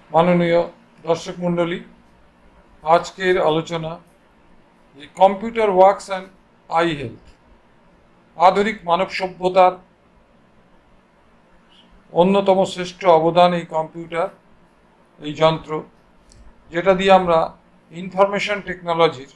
মাননীয় দর্শক মণ্ডলী, আজকের আলোচনা যে computer works and eye health. আধুনিক মানব সভ্যতার অন্যতম শ্রেষ্ঠ অবদান এই কম্পিউটার, এই যন্ত্র, যেটা দিয়ে আমরা ইনফরমেশন টেকনোলজির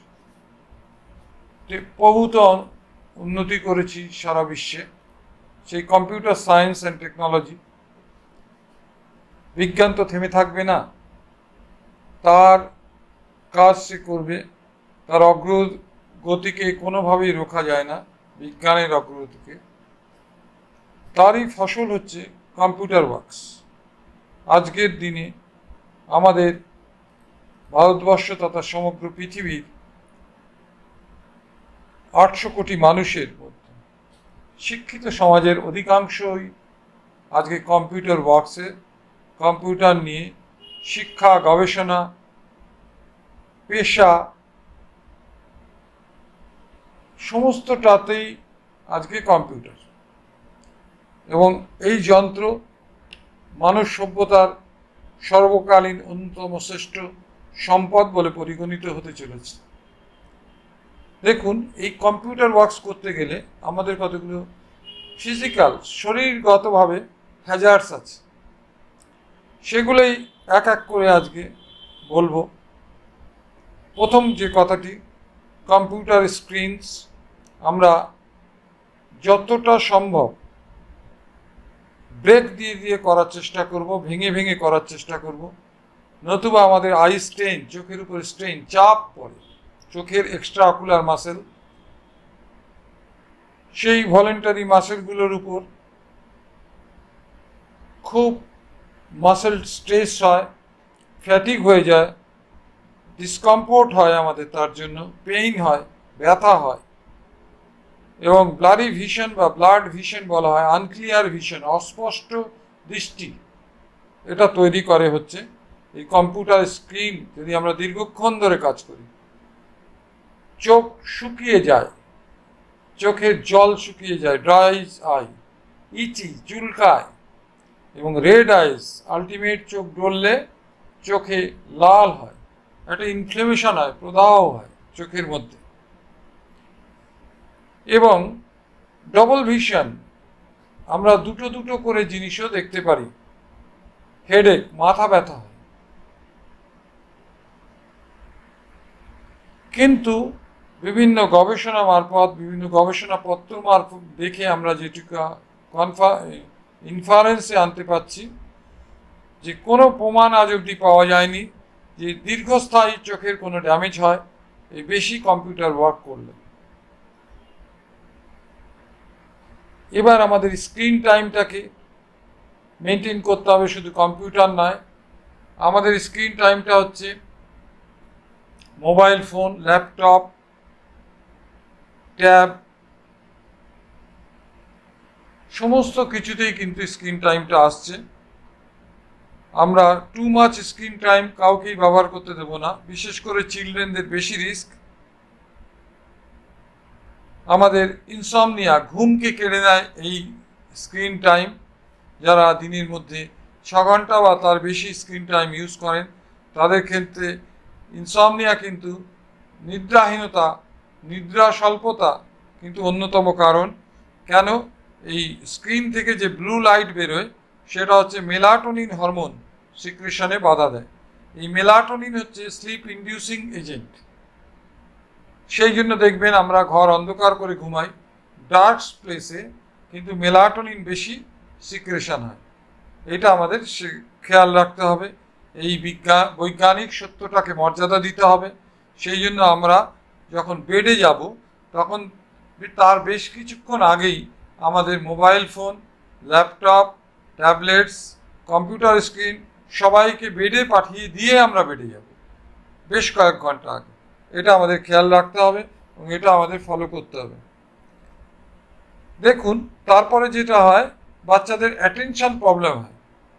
প্রভূত উন্নতি করেছি সারা বিশ্বে। সেই কম্পিউটার সায়েন্স অ্যান্ড টেকনোলজি, বিজ্ঞান তো থেমে থাকবে না, তার কাজ সে করবে। তার অগ্রগতিকে কোনোভাবেই রোখা যায় না, বিজ্ঞানের অগ্রগতিকে। তারই ফসল হচ্ছে কম্পিউটার ওয়ার্কস। আজকের দিনে আমাদের ভারতবর্ষ তথা সমগ্র পৃথিবীর 800 কোটি মানুষের মধ্যে শিক্ষিত সমাজের অধিকাংশই আজকে কম্পিউটার ওয়ার্কসে, কম্পিউটার নিয়ে শিক্ষা, গবেষণা, পেশা সমস্তটাতেই আজকে কম্পিউটার। এবং এই যন্ত্র মানব সভ্যতার সর্বকালীন অন্যতম শ্রেষ্ঠ সম্পদ বলে পরিগণিত হতে চলেছে। দেখুন, এই কম্পিউটার ওয়ার্কস করতে গেলে আমাদের কতগুলো ফিজিক্যাল, শরীরগতভাবে হ্যাজার্ডস আছে, সেগুলোই এক এক করে আজকে বলবো। প্রথম যে কথাটি, কম্পিউটার স্ক্রিনস আমরা যতটা সম্ভব ব্রেক দিয়ে দিয়ে করার চেষ্টা করব, ভেঙে ভেঙে করার চেষ্টা করব, নতুবা আমাদের আই স্ট্রেন, চোখের উপর স্ট্রেন, চাপ পড়ে চোখের এক্সট্রা অকুলার মাসেল, সেই ভলেন্টারি মাসেলগুলোর উপর খুব মাসেল স্ট্রেস হয়, ফ্যাটিক হয়ে যায়, ডিসকমফোর্ট হয় আমাদের, তার জন্য পেইন হয়, ব্যথা হয়, এবং ব্লারি ভিশন বা ব্লাড ভিশন বলা হয়, আনক্লিয়ার ভিশন, অস্পষ্ট দৃষ্টি, এটা তৈরি করে হচ্ছে এই কম্পিউটার স্ক্রিন। যদি আমরা দীর্ঘক্ষণ ধরে কাজ করি, চোখ শুকিয়ে যায়, চোখের জল শুকিয়ে যায়, ড্রাই আই, ইচি, চুলকায়, এবং রেড আইস, আলটিমেট চোখ ডললে চোখে লাল হয়, একটা ইনফ্লেমেশন হয়, প্রদাহ হয় চোখের মধ্যে। এবং ডবল ভিশন, আমরা দুটো দুটো করে জিনিসও দেখতে পারি, হেডেক, মাথা ব্যথা হয়। কিন্তু বিভিন্ন গবেষণা মারফত, বিভিন্ন গবেষণাপত্র মারফত দেখে আমরা যেটুকু ইনফারেন্সে আনতে পারছি, যে কোনো প্রমাণ আজ অবধি পাওয়া যায়নি যে দীর্ঘস্থায়ী চোখের কোনো ড্যামেজ হয় এই বেশি কম্পিউটার ওয়ার্ক করলে। এবার আমাদের স্ক্রিন টাইমটাকে মেনটেন করতে হবে, শুধু কম্পিউটার নয়। আমাদের স্ক্রিন টাইমটা হচ্ছে মোবাইল ফোন, ল্যাপটপ, ট্যাব, সমস্ত কিছুতেই কিন্তু স্ক্রিন টাইমটা আসছে। আমরা টু মাচ স্ক্রিন টাইম কাউকেই ব্যবহার করতে দেব না, বিশেষ করে চিলড্রেনদের বেশি রিস্ক। আমাদের ইনসমনিয়া, ঘুমকে কেড়ে নেয় এই স্ক্রিন টাইম। যারা দিনের মধ্যে 6 ঘন্টা বা তার বেশি স্ক্রিন টাইম ইউজ করেন, তাদের ক্ষেত্রে ইনসমনিয়া কিন্তু নিদ্রাহীনতা, নিদ্রা স্বল্পতা কিন্তু অন্যতম কারণ। কেন? এই স্ক্রিন থেকে যে ব্লু লাইট বেরোয়, সেটা হচ্ছে মেলাটোনিন হরমোন সিক্রেশনে বাধা দেয়। এই মেলাটোনিন হচ্ছে স্লিপ ইন্ডিউসিং এজেন্ট। সেই জন্য দেখবেন আমরা ঘর অন্ধকার করে ঘুমাই, ডার্ক প্লেসে, কিন্তু মেলাটোনিন বেশি সিক্রেশন হয়। এটা আমাদের খেয়াল রাখতে হবে। এই বৈজ্ঞানিক সত্যটাকে মর্যাদা দিতে হবে। সেই জন্য আমরা যখন বেডে যাব, তখন তার বেশ কিছুক্ষণ আগেই আমাদের mobile phone, laptop, tablets, computer screen সবাইকে বেডে পাঠিয়ে দিয়ে আমরা বেডে যাব বেশ কয়েক ঘন্টা আগে। এটা আমাদের খেয়াল রাখতে হবে এবং এটা আমাদের ফলো করতে হবে। দেখুন, তারপরে যেটা হয়, বাচ্চাদের অ্যাটেনশন প্রবলেম হয়।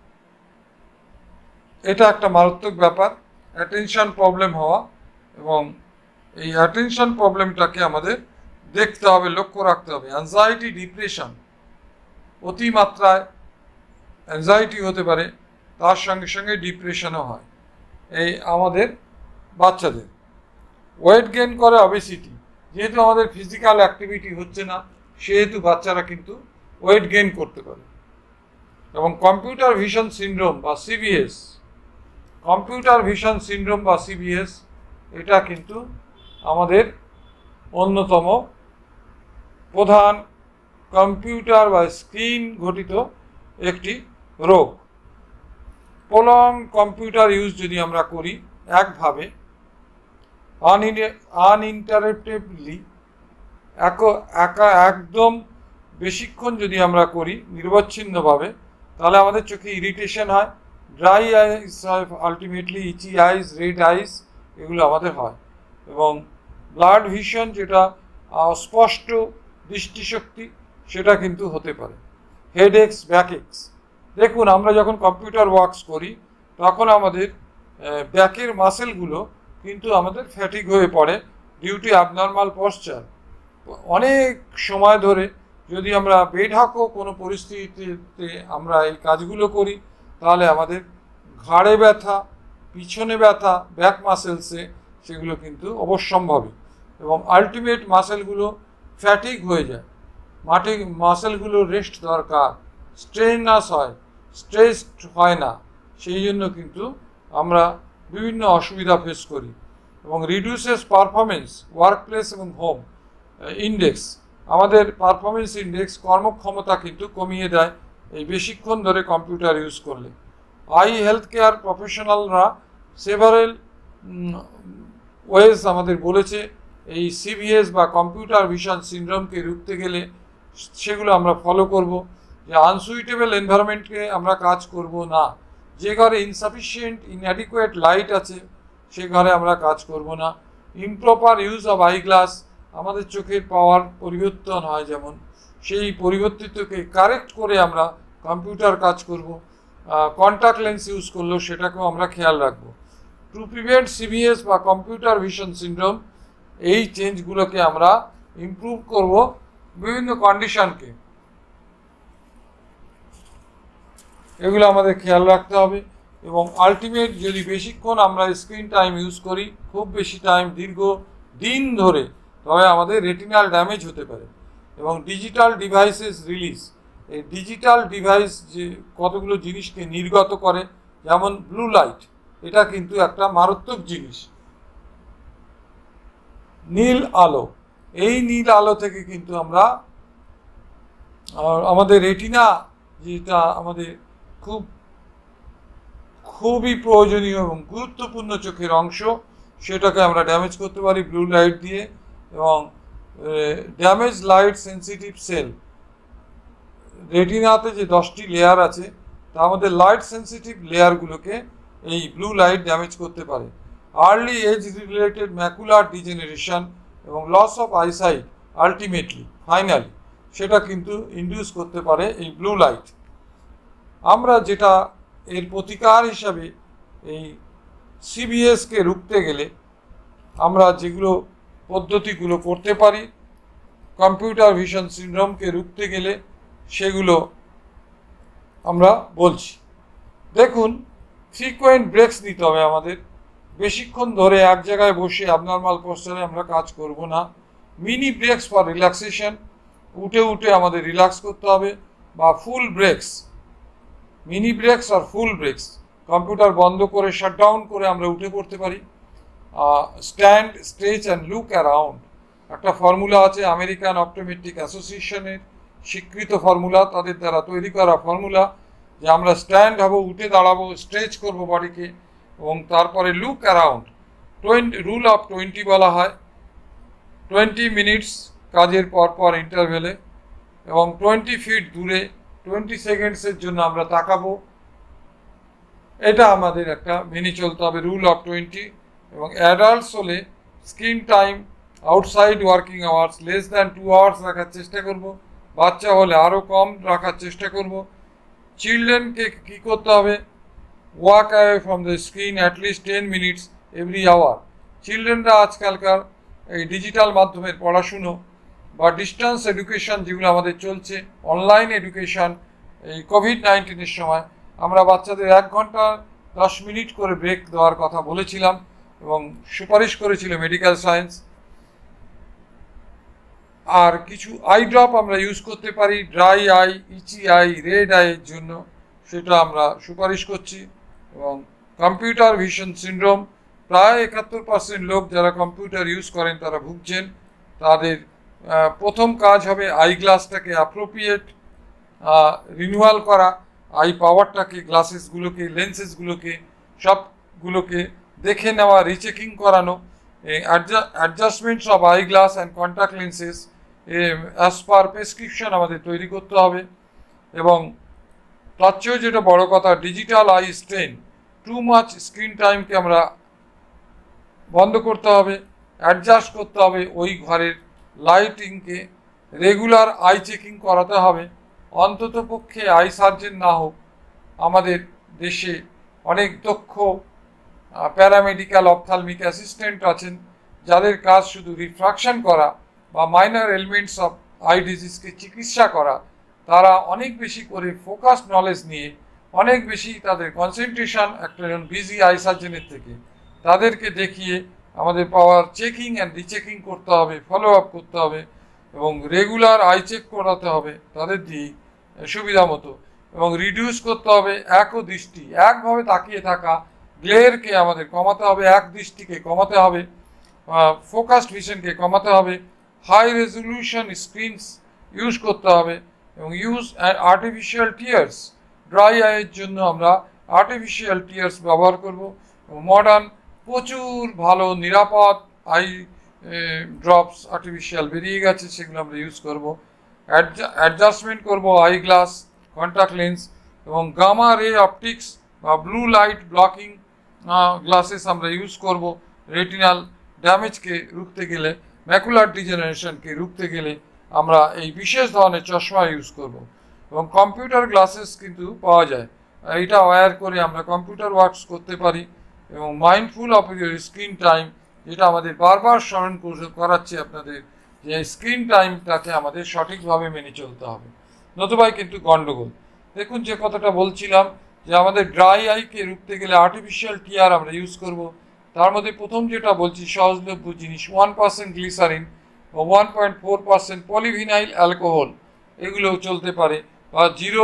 এটা একটা মারাত্মক ব্যাপার, অ্যাটেনশন প্রবলেম হওয়া। এবং এই অ্যাটেনশন প্রবলেমটাকে আমাদের দেখতে হবে, লক্ষ্য রাখতে হবে। অ্যাংজাইটি, ডিপ্রেশন, অতিমাত্রায় অ্যাংজাইটি হতে পারে, তার সঙ্গে সঙ্গে ডিপ্রেশনও হয় এই আমাদের বাচ্চাদের। ওয়েট গেইন করে অবেসিটি, যেহেতু আমাদের ফিজিক্যাল অ্যাক্টিভিটি হচ্ছে না সেহেতু বাচ্চারা কিন্তু ওয়েট গেইন করতে পারে। এবং কম্পিউটার ভিশন সিনড্রোম বা সিভিএস, কম্পিউটার ভিশন সিনড্রোম বা সিভিএস এটা কিন্তু আমাদের অন্যতম প্রধান কম্পিউটার বা স্ক্রিন ঘটিত একটি রোগ। প্রলং কম্পিউটার ইউজ যদি আমরা করি একভাবে আনইন্টারাপ্টেডলি একদম বেশিক্ষণ যদি আমরা করি নিরবচ্ছিন্নভাবে, তাহলে আমাদের চোখে ইরিটেশন হয়, ড্রাই আইস হয়, ultimately itchy eyes, red eyes এগুলো আমাদের হয়। এবং ব্লাড ভিশন যেটা স্পষ্ট দৃষ্টিশক্তি সেটা কিন্তু হতে পারে। হেডএক্স, ব্যাকএক্স, দেখুন আমরা যখন কম্পিউটার ওয়ার্কস করি তখন আমাদের ব্যাকের মাসেলগুলো কিন্তু আমাদের ফ্যাটিক হয়ে পড়ে ডিউ টু অ্যাবনর্মাল পশ্চার। অনেক সময় ধরে যদি আমরা বেঢাকো কোনো পরিস্থিতিতে আমরা এই কাজগুলো করি তাহলে আমাদের ঘাড়ে ব্যথা, পিছনে ব্যথা, ব্যাক মাসেলসে সেগুলো কিন্তু অবশ্যম্ভাবী এবং আলটিমেট মাসেলগুলো ফ্যাটিক হয়ে যায়। মাসেলগুলো রেস্ট দরকার, স্ট্রেনাস হয়, স্ট্রেসড হয় না, সেই জন্য কিন্তু আমরা বিভিন্ন অসুবিধা ফেস করি। এবং রিডিউসেস পারফরমেন্স ওয়ার্কপ্লেস এবং হোম ইন্ডেক্স, আমাদের পারফরমেন্স ইন্ডেক্স কর্মক্ষমতা কিন্তু কমিয়ে দেয় এই বেশিক্ষণ ধরে কম্পিউটার ইউজ করলে। আই হেলথ কেয়ার প্রফেশনালরা সেভারেল ওয়েজ আমাদের বলেছে এই সিভিএস বা কম্পিউটার ভিশন সিনড্রোমকে রুখতে গেলে সেগুলো আমরা ফলো করব। যে আনসুইটেবল এনভায়রনমেন্টকে আমরা কাজ করব না, যে ঘরে ইনসাফিসিয়েন্ট ইনঅ্যাডিকুয়েট লাইট আছে সে ঘরে আমরা কাজ করব না। Improper use of eye glass, আমাদের চোখের পাওয়ার পরিবর্তন হয় যেমন, সেই পরিবর্তিতকে কারেক্ট করে আমরা কম্পিউটার কাজ করব। কন্ট্যাক্ট লেন্স ইউজ করলেও সেটাকেও আমরা খেয়াল রাখবো। টু প্রিভেন্ট সিভিএস বা কম্পিউটার ভিশন সিনড্রোম এই চেঞ্জগুলোকে আমরা ইমপ্রুভ করব বিভিন্ন কন্ডিশনকে, এগুলো আমাদের খেয়াল রাখতে হবে। এবং আলটিমেট যদি বেশিক্ষণ আমরা স্ক্রিন টাইম ইউজ করি, খুব বেশি টাইম দীর্ঘ দিন ধরে, তবে আমাদের রেটিনাল ড্যামেজ হতে পারে। এবং ডিজিটাল ডিভাইসেস রিলিজ, এই ডিজিটাল ডিভাইস যে কতগুলো জিনিসকে নির্গত করে, যেমন ব্লু লাইট, এটা কিন্তু একটা মারাত্মক জিনিস। নীল আলো, এই নীল আলো থেকে কিন্তু আমরা আমাদের রেটিনা যেটা আমাদের খুবই প্রয়োজনীয় এবং গুরুত্বপূর্ণ চোখের অংশ, সেটাকে আমরা ড্যামেজ করতে পারি ব্লু লাইট দিয়ে। এবং ড্যামেজ লাইট সেন্সিটিভ সেল, রেটিনাতে যে 10টি লেয়ার আছে তার মধ্যে লাইট সেন্সিটিভ লেয়ারগুলোকে এই ব্লু লাইট ড্যামেজ করতে পারে। Early age related macular degeneration এবং loss of eyesight ultimately finally সেটা কিন্তু ইনডিউস করতে পারে এই ব্লু লাইট। আমরা যেটা এর প্রতিকার হিসাবে এই সিভিএসকে রুখতে গেলে আমরা যেগুলো পদ্ধতিগুলো করতে পারি কম্পিউটার ভিশন সিনড্রোমকে রুখতে গেলে সেগুলো আমরা বলছি। দেখুন, ফ্রিকোয়েন্ট ব্রেকস নিতে হবে আমাদের, বেশিক্ষণ ধরে এক জায়গায় বসে অ্যাবনর্মাল পোস্টারে আমরা কাজ করব না। মিনি ব্রেকস ফর রিল্যাক্সেশন, উঠে উঠে আমাদের রিল্যাক্স করতে হবে। বা ফুল ব্রেকস, মিনি ব্রেকস আর ফুল ব্রেকস, কম্পিউটার বন্ধ করে শাটডাউন করে আমরা উঠে পড়তে পারি। Stand, stretch and look around, একটা ফর্মুলা আছে আমেরিকান অপটোমেট্রিক অ্যাসোসিয়েশনের স্বীকৃত ফর্মুলা, তাদের দ্বারা তৈরি করা ফর্মুলা, যে আমরা স্ট্যান্ড হব, উঠে দাঁড়াবো, স্ট্রেচ করব বডিকে, এবং তারপরে লুক অ্যারাউন্ড। রুল অফ 20 বলা হয়, 20 মিনিটস কাজের পর ইন্টারভেলে, এবং 20 ফিট দূরে 20 সেকেন্ডসের জন্য আমরা তাকাবো। এটা আমাদের একটা মেনে চলতে হবে, রুল অফ 20। এবং অ্যাডাল্টস হলে screen time outside working hours less than 2 hours রাখার চেষ্টা করব। বাচ্চা হলে আরও কম রাখার চেষ্টা করব। চিলড্রেনকে কী করতে হবে? Walk away from the screen at least 10 minutes every hour. চিলড্রেনরা আজকালকার এই ডিজিটাল মাধ্যমের পড়াশুনো বা ডিস্টেন্স এডুকেশন যেগুলো আমাদের চলছে, অনলাইন এডুকেশন, এই কোভিড-19 সময় আমরা বাচ্চাদের 1 ঘন্টা 10 মিনিট করে ব্রেক দেওয়ার কথা বলেছিলাম এবং সুপারিশ করেছিল মেডিকেল সায়েন্স। আর কিছু আই ড্রপ আমরা ইউজ করতে পারি dry eye, itchy eye, red আইয়ের জন্য, সেটা আমরা সুপারিশ করছি। এবং কম্পিউটার ভিশন সিনড্রোম, প্রায় 71% লোক যারা কম্পিউটার ইউজ করেন তারা ভুগছেন। তাদের প্রথম কাজ হবে আই গ্লাসটাকে অ্যাপ্রোপ্রিয়েট রিনিউয়াল করা, আই পাওয়ারটাকে, গ্লাসেসগুলোকে, লেন্সেসগুলোকে সবগুলোকে দেখে নেওয়া, রিচেকিং করানো, adjustments of eye glass and contact lenses as per prescription আমাদের তৈরি করতে হবে। এবং তার চেয়েও যেটা বড় কথা, digital eye strain, too much screen টাইমকে আমরা বন্ধ করতে হবে, অ্যাডজাস্ট করতে হবে, ওই ঘরের লাইটিংকে রেগুলার আই চেকিং করাতে হবে। অন্তত পক্ষে আই সার্জন না হোক, আমাদের দেশে অনেক দক্ষ প্যারামেডিক্যাল অপথ্যালমিক অ্যাসিস্ট্যান্ট আছেন যাদের কাজ শুধু রিফ্রাকশন করা বা মাইনর এলিমেন্টস অফ আই ডিজিজকে চিকিৎসা করা। তারা অনেক বেশি করে ফোকাস নলেজ নিয়ে, অনেক বেশি তাদের কনসেন্ট্রেশন একটা বিজি আই সার্জনের থেকে, তাদেরকে দেখিয়ে আমাদের পাওয়ার চেকিং অ্যান্ড রিচেকিং করতে হবে, ফলো আপ করতে হবে এবং রেগুলার আই চেক করাতে হবে তাদের দিয়ে সুবিধা মতো। এবং রিডিউস করতে হবে দৃষ্টি, একভাবে তাকিয়ে থাকা, গ্লেয়ারকে আমাদের কমাতে হবে, এক দৃষ্টিকে কমাতে হবে, ফোকাসড ভিশনকে কমাতে হবে, হাই রেজলিউশন স্ক্রিনস ইউজ করতে হবে এবং ইউজ আর্টিফিশিয়াল টিয়ার্স, ড্রাই আইয়ের জন্য আমরা আর্টিফিশিয়াল টিয়ার্স ব্যবহার করব। মডার্ন প্রচুর ভালো নিরাপদ আই ড্রপস আর্টিফিশিয়াল বেরিয়ে গেছে, সেগুলো আমরা ইউজ করব। অ্যাডজাস্টমেন্ট করব আই গ্লাস, কন্ট্যাক্ট লেন্স এবং গামা রে অপটিক্স বা ব্লু লাইট ব্লকিং গ্লাসেস আমরা ইউজ করব। রেটিনাল ড্যামেজকে রুখতে গেলে, ম্যাকুলার ডিজেনারেশনকে রুখতে গেলে আমরা এই বিশেষ ধরনের চশমা ইউজ করব। এবং কম্পিউটার গ্লাসেস কিন্তু পাওয়া যায়, এটা ওয়্যার করে আমরা কম্পিউটার ওয়ার্কস করতে পারি। এবং mindful of your screen time, যেটা আমাদের বারবার স্মরণ করাচ্ছে আপনাদের যে স্ক্রিন টাইমটাকে আমাদের সঠিকভাবে মেনে চলতে হবে, নতুবাই কিন্তু গণ্ডগোল। দেখুন যে কথাটা বলছিলাম যে আমাদের ড্রাই আইকে রুখতে গেলে আর্টিফিশিয়াল টিয়ার আমরা ইউজ করব। তার মধ্যে প্রথম যেটা বলছি সহজলভ্য জিনিস, 1% গ্লিসারিন বা 1.4% পলিভিনাইল অ্যালকোহল, এগুলো চলতে পারে, বা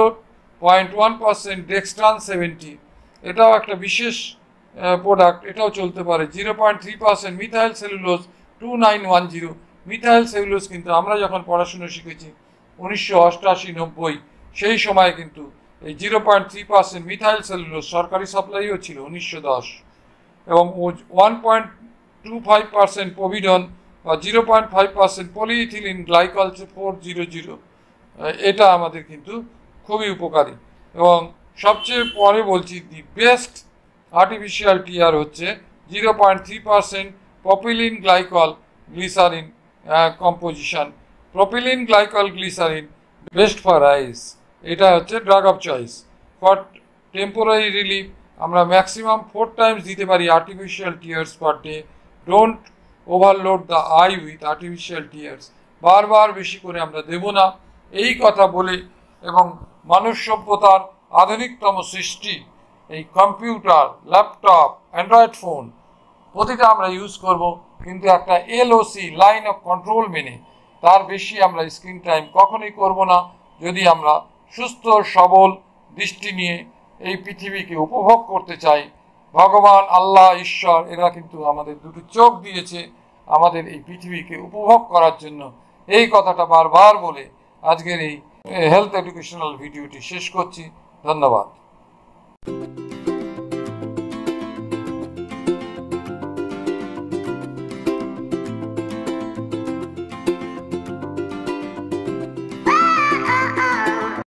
0.1% ডেক্সট্রান 70, এটাও একটা বিশেষ প্রোডাক্ট, এটাও চলতে পারে। 0.3% মিথাইল সেলুলোজ 2910, মিথাইল সেলুলোজ কিন্তু আমরা যখন পড়াশুনো শিখেছি 1988-90, সেই সময় কিন্তু এই 0.3% মিথাইল সেলুলোজ সরকারি সাপ্লাইও ছিল 1910। এবং 1.25% পভিডন বা 0.5% পলিইথিলিন গ্লাইকল 400, এটা আমাদের কিন্তু খুবই উপকারী। এবং সবচেয়ে পরে বলছি দি বেস্ট আর্টিফিশিয়াল টিয়ার হচ্ছে 0.3% propylene glycol glycerin composition. Propylene glycol glycerin best for eyes, এটা হচ্ছে drug of choice. For temporary relief আমরা ম্যাক্সিমাম 4 টাইমস দিতে পারি artificial tears per day. Don't overload the eye with artificial tears, বারবার বেশি করে আমরা দেব না, এই কথা বলে। এবং মানব সভ্যতার আধুনিকতম সৃষ্টি এই কম্পিউটার, ল্যাপটপ, অ্যান্ড্রয়েড ফোন প্রতিটা আমরা ইউজ করব, কিন্তু একটা এলওসি, লাইন অফ কন্ট্রোল মেনে। তার বেশি আমরা স্ক্রিন টাইম কখনোই করব না যদি আমরা সুস্থ সবল দৃষ্টি নিয়ে এই পৃথিবীকে উপভোগ করতে চাই। ভগবান, আল্লাহ, ঈশ্বর এরা কিন্তু আমাদের দুটো চোখ দিয়েছে আমাদের এই পৃথিবীকে উপভোগ করার জন্য। এই কথাটা বারবার বলে আজকের এই হেলথ এডুকেশনাল ভিডিওটি শেষ করছি। ধন্যবাদ।